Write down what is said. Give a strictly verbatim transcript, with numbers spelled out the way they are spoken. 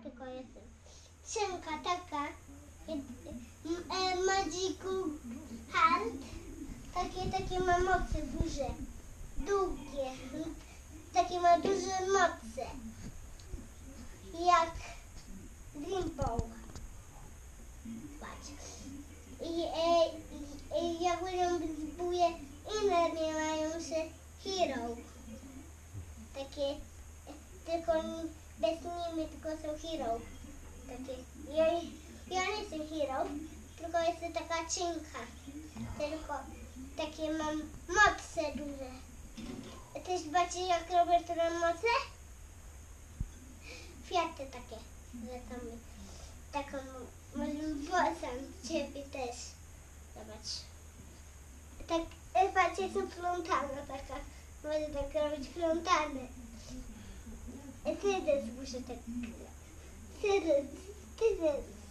tylko jestem. Szynka taka, e, Magical Hand, takie, takie ma moce duże, długie, takie ma duże moce, jak Dreamball. Patrz. I, e, i, i jak ją zbuje, inne nie mają się hero. Takie, tylko bez nimi, tylko są hero. Takie, ja, ja nie jestem hero, tylko jestem taka czynka. Tylko takie mam moce duże. Też zobaczycie, jak robię te moce? Kwiaty takie, że tam taką może włosem ciebie też. Zobacz. Tak, patrz, jestem fontana taka. Może tak robić fontanę. Ty też muszę tak. Ty też, ty też.